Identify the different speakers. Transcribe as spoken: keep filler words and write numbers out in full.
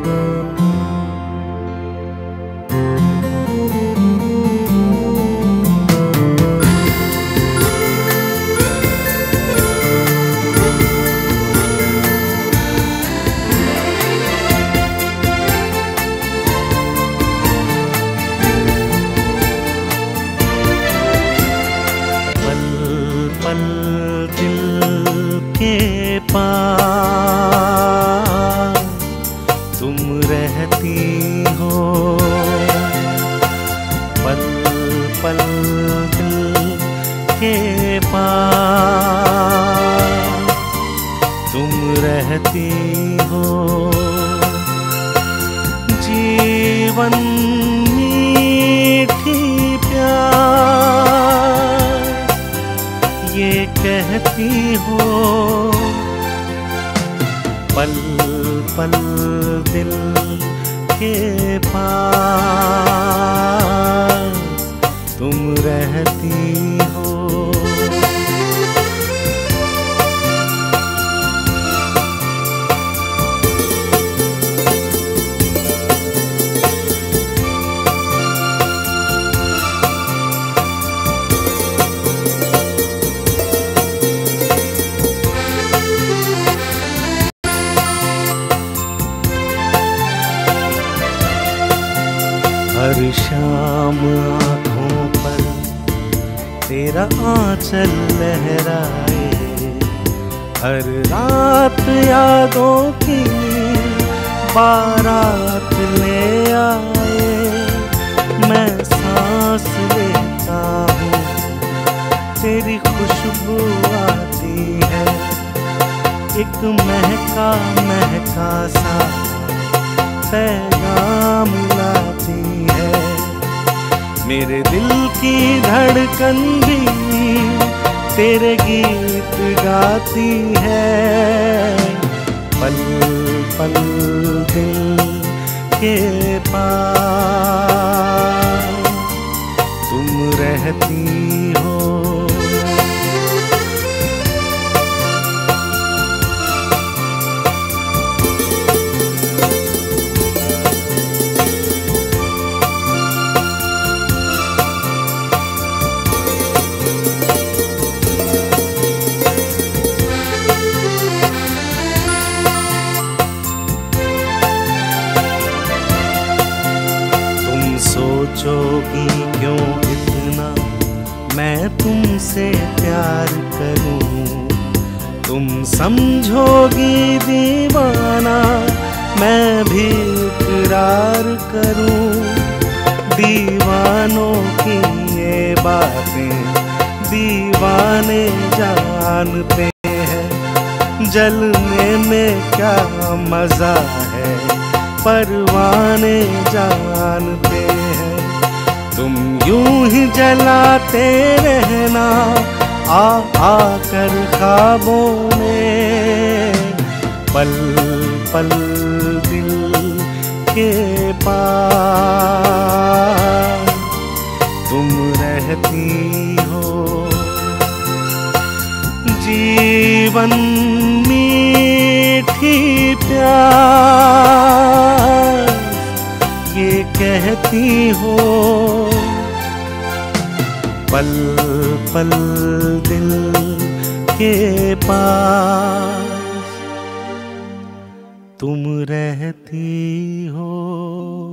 Speaker 1: तुम रहती हो, पल पल दिल के पास तुम रहती हो। जीवन मीठी प्यार ये कहती हो, पल पल दिल के पास तुम रहती हो। हर शाम आँखों पर तेरा आंचल लहराए, हर रात यादों की बारात ले आए। मैं सांस लेता हूँ तेरी खुशबू आती है, एक महका महका सा पैगाम लाती है। मेरे दिल की धड़कन भी तेरे गीत गाती है, पल पल दिल के पास तुम रहती हो। सोचोगी क्यों इतना मैं तुमसे प्यार करूं, तुम समझोगी दीवाना मैं भी इकरार करूं। दीवानों की ये बातें दीवाने जानते हैं, जलने में क्या मजा है परवाने जानते हैं। तुम यूं ही जलाते रहना आ आकर ख्वाबों में, पल पल दिल के पास तुम रहती हो। जीवन मीठी प्यार ये कहती हो, पल पल दिल के पास तुम रहती हो।